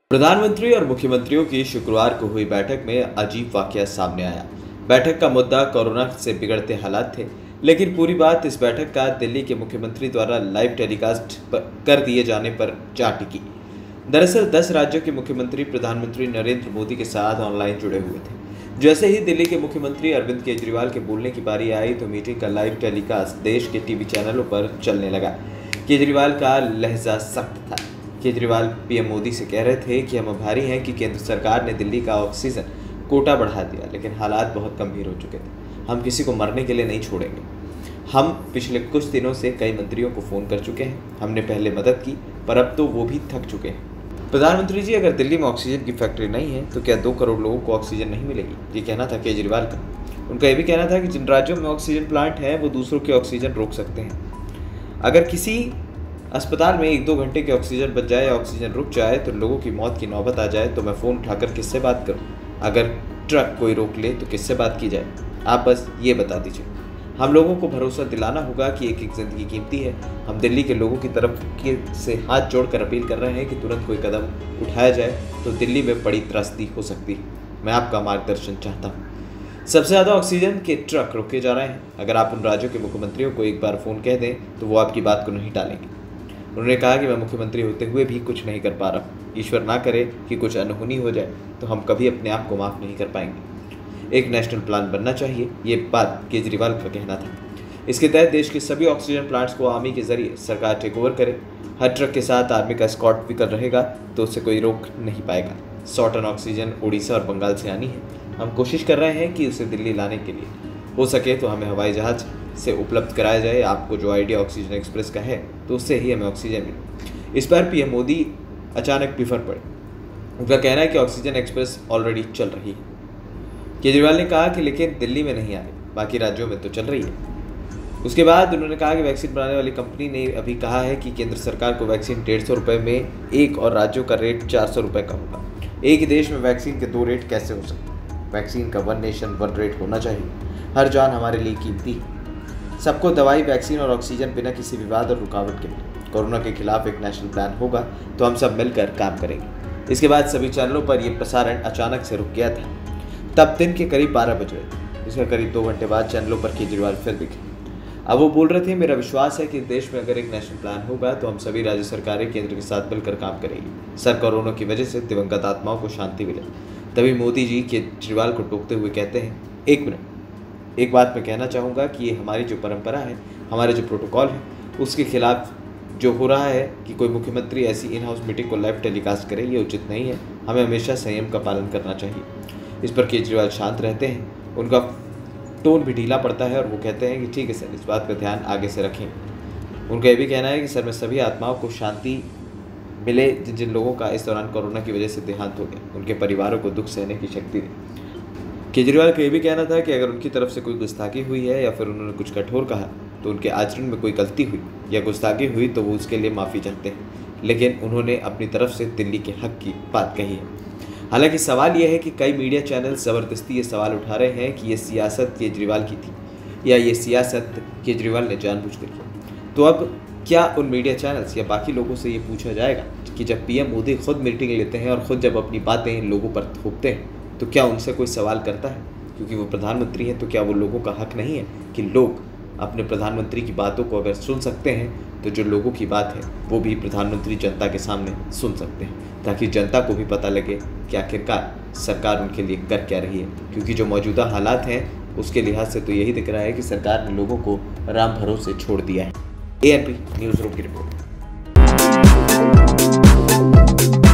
प्रधानमंत्री और मुख्यमंत्रियों की शुक्रवार को हुई बैठक में अजीब वाकया सामने आया। बैठक का मुद्दा कोरोना से बिगड़ते हालात थे, लेकिन पूरी बात इस बैठक का दिल्ली के मुख्यमंत्री द्वारा लाइव टेलीकास्ट कर दिए जाने पर जा टिकी। दरअसल 10 राज्यों के मुख्यमंत्री प्रधानमंत्री नरेंद्र मोदी के साथ ऑनलाइन जुड़े हुए थे। जैसे ही दिल्ली के मुख्यमंत्री अरविंद केजरीवाल के बोलने की बारी आई तो मीटिंग का लाइव टेलीकास्ट देश के टीवी चैनलों पर चलने लगा। केजरीवाल का लहजा सख्त था। केजरीवाल पीएम मोदी से कह रहे थे कि हम आभारी हैं कि केंद्र सरकार ने दिल्ली का ऑक्सीजन कोटा बढ़ा दिया, लेकिन हालात बहुत गंभीर हो चुके थे। हम किसी को मरने के लिए नहीं छोड़ेंगे। हम पिछले कुछ दिनों से कई मंत्रियों को फ़ोन कर चुके हैं। हमने पहले मदद की, पर अब तो वो भी थक चुके हैं। प्रधानमंत्री जी, अगर दिल्ली में ऑक्सीजन की फैक्ट्री नहीं है तो क्या 2 करोड़ लोगों को ऑक्सीजन नहीं मिलेगी? ये कहना था केजरीवाल का। उनका ये भी कहना था कि जिन राज्यों में ऑक्सीजन प्लांट है वो दूसरों के ऑक्सीजन रोक सकते हैं। अगर किसी अस्पताल में 1-2 घंटे की ऑक्सीजन बच जाए या ऑक्सीजन रुक जाए तो लोगों की मौत की नौबत आ जाए तो मैं फ़ोन उठाकर किससे बात करूं? अगर ट्रक कोई रोक ले तो किससे बात की जाए? आप बस ये बता दीजिए। हम लोगों को भरोसा दिलाना होगा कि एक एक ज़िंदगी कीमती है। हम दिल्ली के लोगों की तरफ से हाथ जोड़कर अपील कर रहे हैं कि तुरंत कोई कदम उठाया जाए तो दिल्ली में बड़ी त्रासदी हो सकती है। मैं आपका मार्गदर्शन चाहता हूँ। सबसे ज़्यादा ऑक्सीजन के ट्रक रोके जा रहे हैं। अगर आप उन राज्यों के मुख्यमंत्रियों को एक बार फ़ोन कह दें तो वो आपकी बात को नहीं टालेंगे। उन्होंने कहा कि मैं मुख्यमंत्री होते हुए भी कुछ नहीं कर पा रहा हूँ। ईश्वर ना करे कि कुछ अनहोनी हो जाए तो हम कभी अपने आप को माफ़ नहीं कर पाएंगे। एक नेशनल प्लान बनना चाहिए, ये बात केजरीवाल का कहना था। इसके तहत देश के सभी ऑक्सीजन प्लांट्स को आर्मी के जरिए सरकार टेक ओवर करे। हर ट्रक के साथ आर्मी का एस्कॉर्ट भी कर रहेगा तो उसे कोई रोक नहीं पाएगा। 100 टन ऑक्सीजन उड़ीसा और बंगाल से आनी है। हम कोशिश कर रहे हैं कि उसे दिल्ली लाने के लिए हो सके तो हमें हवाई जहाज़ से उपलब्ध कराया जाए। आपको जो आइडिया ऑक्सीजन एक्सप्रेस का है तो उससे ही हमें ऑक्सीजन मिले। इस पर पीएम मोदी अचानक बिफर पड़े। उनका कहना है कि ऑक्सीजन एक्सप्रेस ऑलरेडी चल रही है। केजरीवाल ने कहा कि लेकिन दिल्ली में नहीं आ रही, बाकी राज्यों में तो चल रही है। उसके बाद उन्होंने कहा कि वैक्सीन बनाने वाली कंपनी ने अभी कहा है कि केंद्र सरकार को वैक्सीन 150 रुपये में एक और राज्यों का रेट 400 रुपये का होगा। एक ही देश में वैक्सीन के 2 रेट कैसे हो सकते? वैक्सीन का 1 नेशन 1 रेट होना चाहिए। हर जान हमारे लिए कीमती है। सबको दवाई, वैक्सीन और ऑक्सीजन बिना किसी विवाद और रुकावट के मिले। कोरोना के खिलाफ एक नेशनल प्लान होगा तो हम सब मिलकर काम करेंगे। इसके बाद सभी चैनलों पर यह प्रसारण अचानक से रुक गया था। तब दिन के करीब 12 बज रहे थे। इसके करीब 2 घंटे बाद चैनलों पर केजरीवाल फिर दिखे। अब वो बोल रहे थे, मेरा विश्वास है कि देश में अगर एक नेशनल प्लान होगा तो हम सभी राज्य सरकारें केंद्र के साथ मिलकर काम करेंगी। सर, कोरोना की वजह से दिवंगत आत्माओं को शांति मिले। तभी मोदी जी केजरीवाल को टोकते हुए कहते हैं, 1 मिनट, एक बात मैं कहना चाहूँगा कि ये हमारी जो परंपरा है, हमारे जो प्रोटोकॉल है, उसके खिलाफ जो हो रहा है कि कोई मुख्यमंत्री ऐसी इन हाउस मीटिंग को लाइव टेलीकास्ट करे, ये उचित नहीं है। हमें हमेशा संयम का पालन करना चाहिए। इस पर केजरीवाल शांत रहते हैं। उनका टोन भी ढीला पड़ता है और वो कहते हैं कि ठीक है सर, इस बात पर ध्यान आगे से रखें। उनका ये भी कहना है कि सर, मैं सभी आत्माओं को शांति मिले जिन जिन लोगों का इस दौरान कोरोना की वजह से देहांत हो गया, उनके परिवारों को दुख सहने की शक्ति दें। केजरीवाल का ये भी कहना था कि अगर उनकी तरफ से कोई गुस्ताखी हुई है या फिर उन्होंने कुछ कठोर कहा तो उनके आचरण में कोई गलती हुई या गुस्ताखी हुई तो वो उसके लिए माफ़ी चाहते हैं, लेकिन उन्होंने अपनी तरफ से दिल्ली के हक की बात कही है। हालांकि सवाल यह है कि कई मीडिया चैनल ज़बरदस्ती ये सवाल उठा रहे हैं कि ये सियासत केजरीवाल की थी या ये सियासत केजरीवाल ने जानबूझकर की। तो अब क्या उन मीडिया चैनल्स या बाकी लोगों से ये पूछा जाएगा कि जब पीएम मोदी खुद मीटिंग लेते हैं और ख़ुद जब अपनी बातें लोगों पर थोपते हैं तो क्या उनसे कोई सवाल करता है? क्योंकि वो प्रधानमंत्री हैं तो क्या वो लोगों का हक नहीं है कि लोग अपने प्रधानमंत्री की बातों को अगर सुन सकते हैं तो जो लोगों की बात है वो भी प्रधानमंत्री जनता के सामने सुन सकते हैं, ताकि जनता को भी पता लगे कि आखिरकार सरकार उनके लिए कर क्या रही है। क्योंकि जो मौजूदा हालात हैं उसके लिहाज से तो यही दिख रहा है कि सरकार ने लोगों को राम भरोसे छोड़ दिया है। ANP न्यूज़ रूम की रिपोर्ट।